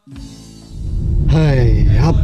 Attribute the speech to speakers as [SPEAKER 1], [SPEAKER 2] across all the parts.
[SPEAKER 1] Hai,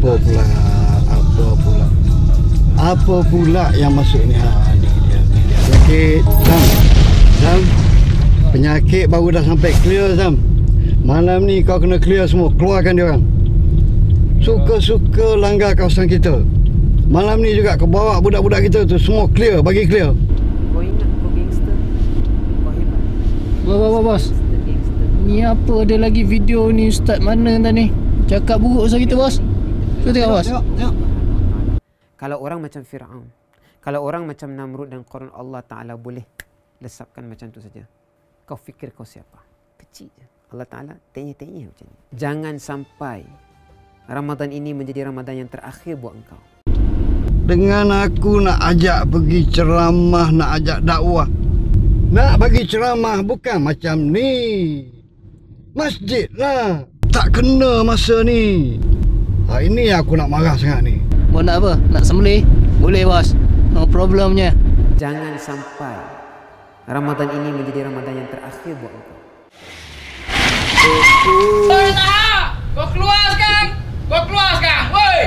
[SPEAKER 1] apa pula yang masuk ni? Ni dia. Penyakit, Zam. Penyakit baru dah sampai clear, Zam. Malam ni kau kena clear semua, keluarkan dia orang. Suka-suka langgar kawasan kita. Malam ni juga kau bawa budak-budak kita tu semua clear, bagi clear.
[SPEAKER 2] Kau ingat kau gangster? Kau hebat.
[SPEAKER 3] Bos. Ni apa ada lagi video ni Ustaz mana tadi? Cakap buruk pasal kita, bos. Kita tengok, bos.
[SPEAKER 1] Tengok.
[SPEAKER 2] Kalau orang macam Fir'aun, kalau orang macam Namrud dan Qarun, Allah Ta'ala boleh lesapkan macam tu saja. Kau fikir kau siapa? Kecil je. Allah Ta'ala tanya-tanya macam ni. Jangan sampai Ramadan ini menjadi Ramadan yang terakhir buat engkau.
[SPEAKER 1] Dengan aku nak ajak pergi ceramah, nak ajak dakwah. Nak bagi ceramah bukan macam ni. Masjid lah. Tak kena masa ni. Ini aku nak marah sangat ni.
[SPEAKER 3] Bos nak apa? Nak sembelih? Boleh, bos. No problemnya.
[SPEAKER 2] Jangan sampai Ramadan ini menjadi Ramadan yang terakhir buat engkau.
[SPEAKER 4] Kau keluar sekarang! Woi!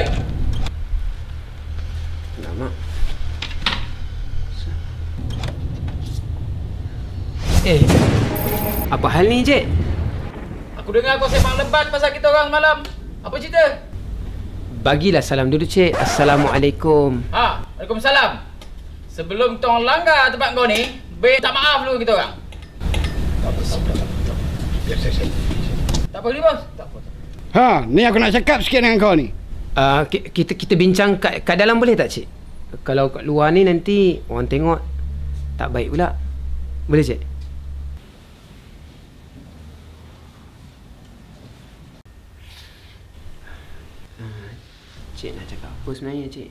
[SPEAKER 2] Lama. Apa hal ni, Cik?
[SPEAKER 4] Aku dengar kau sembang lebat pasal kita orang semalam. Apa cerita?
[SPEAKER 2] Bagilah salam dulu, Cik. Assalamualaikum.
[SPEAKER 4] Waalaikumsalam. Sebelum kita orang langgar tempat kau ni, minta maaf dulu kita orang. Tak apa ni, bos? Tak apa.
[SPEAKER 1] Ni aku nak cakap sikit dengan kau ni.
[SPEAKER 2] Kita bincang kat dalam boleh tak, Cik? Kalau kat luar ni nanti orang tengok tak baik pula. Boleh, Cik? Cik nak cakap apa sebenarnya, Cik?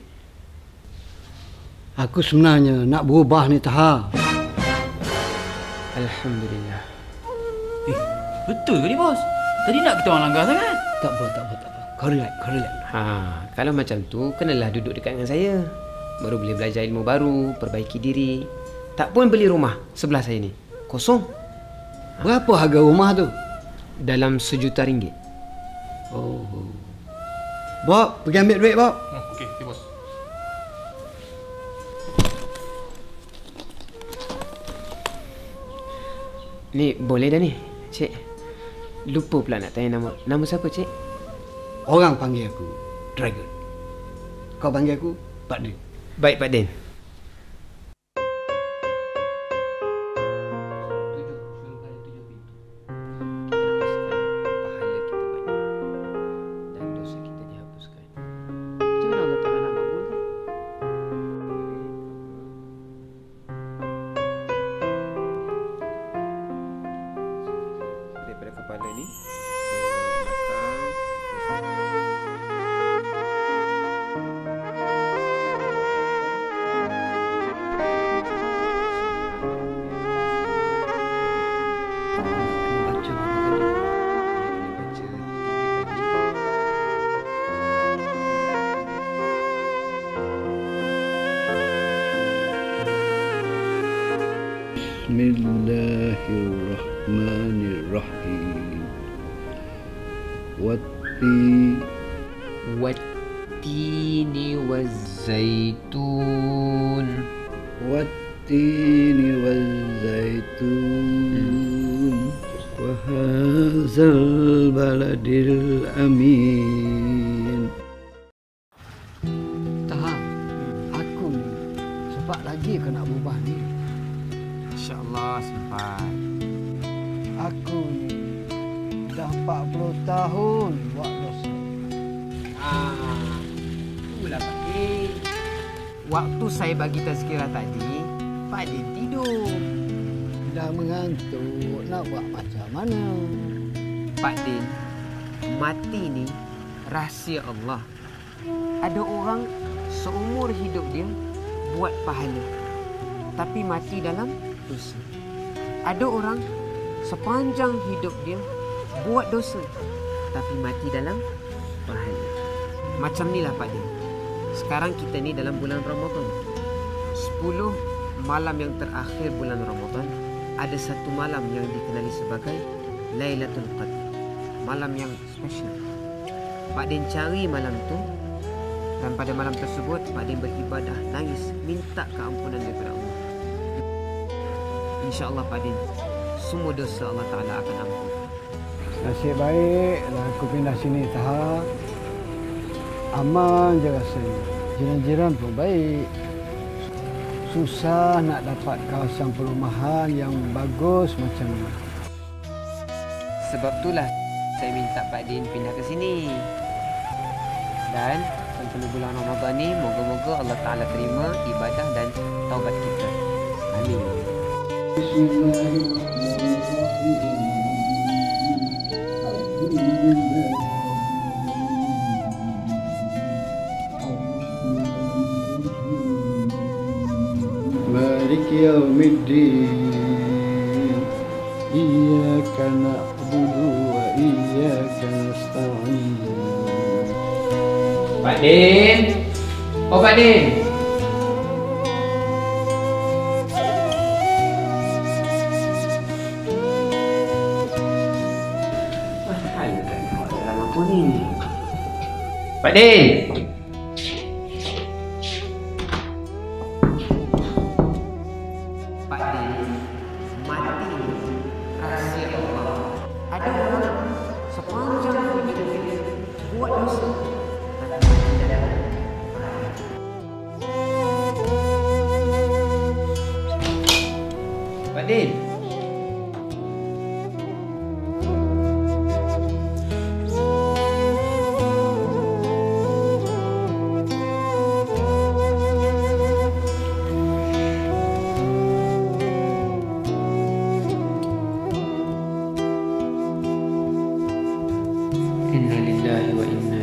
[SPEAKER 1] Aku sebenarnya nak berubah ni, Taha.
[SPEAKER 2] Alhamdulillah.
[SPEAKER 4] Betul ke ni, bos? Tadi nak kita orang langgar sangat.
[SPEAKER 1] Tak apa. Kau relax.
[SPEAKER 2] Kalau macam tu, kenalah duduk dekat dengan saya. Baru boleh belajar ilmu baru, perbaiki diri. Tak pun beli rumah sebelah saya ni. Kosong.
[SPEAKER 1] Berapa harga rumah tu?
[SPEAKER 2] Dalam RM1 juta.
[SPEAKER 1] Oh. Bob, pergi ambil duit, Bob.
[SPEAKER 4] Okey, bos.
[SPEAKER 2] Ni boleh dah ni, Cik. Lupa pula nak tanya nama. Nama siapa, Cik?
[SPEAKER 1] Orang panggil aku Dragon. Kau panggil aku Pak Din.
[SPEAKER 2] Baik, Pak Din. Daripada kepala ni
[SPEAKER 1] Bismillahirrahmanirrahim.
[SPEAKER 2] Wattini wazzaitun.
[SPEAKER 1] Wattini wazzaitun. Wa hadzal baladil amin. Taha, aku ni sebab lagi kau nak berubah ni.
[SPEAKER 2] InsyaAllah sempat.
[SPEAKER 1] Aku ni dah 40 tahun buat dosa.
[SPEAKER 2] Itulah Pak Din. Waktu saya bagi tazkirah tadi, Pak Din tidur.
[SPEAKER 1] Dah mengantuk, nak buat macam mana?
[SPEAKER 2] Pak Din, mati ni rahsia Allah. Ada orang seumur hidup dia buat pahala, tapi mati dalam dosa. Ada orang sepanjang hidup dia buat dosa, tapi mati dalam pahala. Macam ni lah Pak Din. Sekarang kita ni dalam bulan Ramadan. 10 malam yang terakhir bulan Ramadan, ada satu malam yang dikenali sebagai Lailatul Qadar. malam yang special. Pak Din cari malam tu, dan pada malam tersebut Pak Din beribadah, nangis, minta keampunan daripada Allah. InsyaAllah Pak Din, semua dosa Allah Ta'ala akan ampun.
[SPEAKER 1] Nasib baik lah aku pindah sini tahap. Aman je rasanya. Jiran-jiran pun baik. Susah nak dapat kawasan perumahan yang bagus macam ni.
[SPEAKER 2] Sebab itulah saya minta Pak Din pindah ke sini. Dan sempena bulan Ramadan ni, moga-moga Allah Ta'ala terima ibadah dan taubat kita. Amin.
[SPEAKER 1] Malik yaumiddin, iyyaka na'budu wa iyyaka nasta'in.
[SPEAKER 4] Pak Din. Oh Pak Din.
[SPEAKER 2] Dalam apa ni?
[SPEAKER 4] Pak Din.
[SPEAKER 2] Pak Din, mati rahsia Allah. Ada orang sepanjang hidup dia buat dosa, tapi tidak ada.
[SPEAKER 4] Pak Din.
[SPEAKER 2] Inna lillahi wa inna